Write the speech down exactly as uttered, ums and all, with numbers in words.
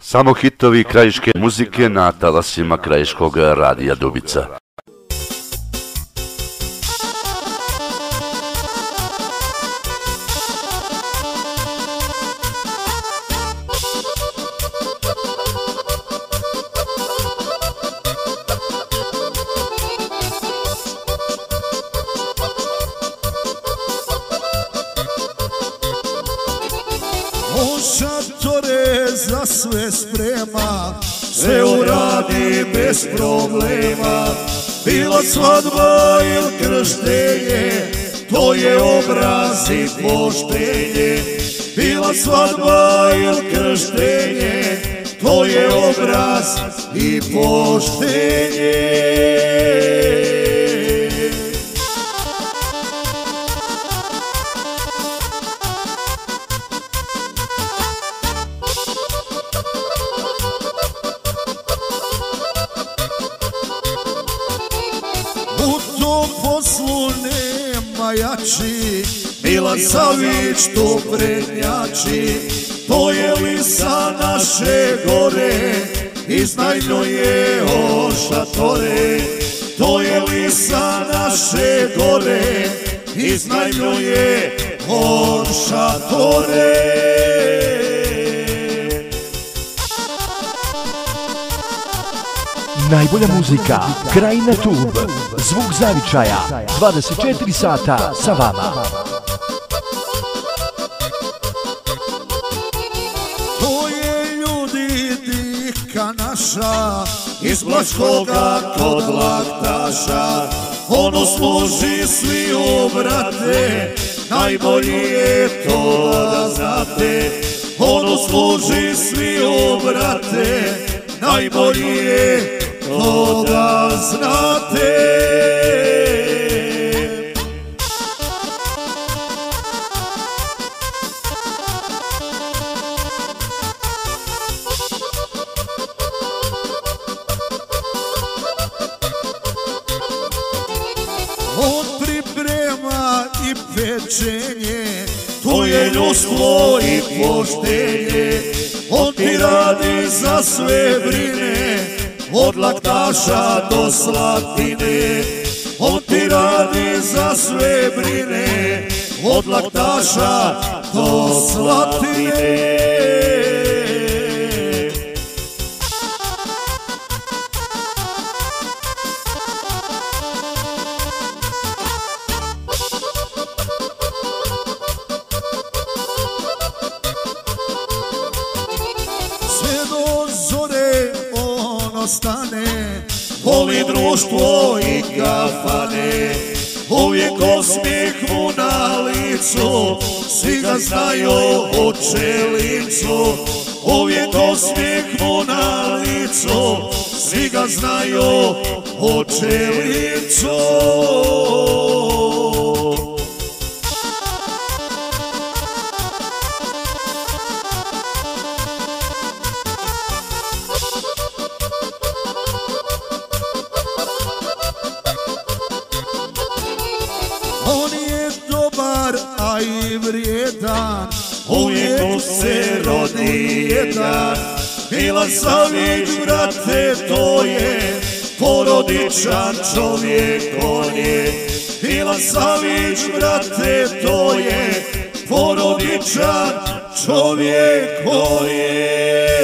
Samo hitovi krajiške muzike na talasima krajiškog radija Dubica. Šatore za sve sprema, sve uradi bez problema. Bila svadba ili krštenje, to je obraz i poštenje. Bila svadba ili krštenje, to je obraz i poštenje. U tom poslu nema jači, Milan Savić tu prednjači. To je lisa naše gore, iznajmljuje on šatore. To je lisa naše gore, iznajmljuje on šatore. Najbolja muzika, Krajina Tub, zvuk zavičaja, dvadeset četiri sata sa vama. To je ljudi dika naša, iz Blaškoga kod Laktaša. Ono služi svi u brate, najbolji je to da znate. Ono služi svi u brate, najbolji je to da znate. On priprema i pečenje, to je ljudstvo i poštenje. On ti radi za sve brine, od Laktaša do Slatine. On ti radi za sve brine, od Laktaša do Slatine. Sve do zore on ostane, voli društvo i kafane. Uvijek osmijeh mu na licu, svi ga znaju u Čelincu. Uvijek osmijeh mu na licu, svi ga znaju u Čelincu. On je dobar, a i vrijedan, uvijek se rodi jedan. Milan Savić, brate, to je porodičan čovjek, on je. Milan Savić, brate, to je porodičan čovjek, on je.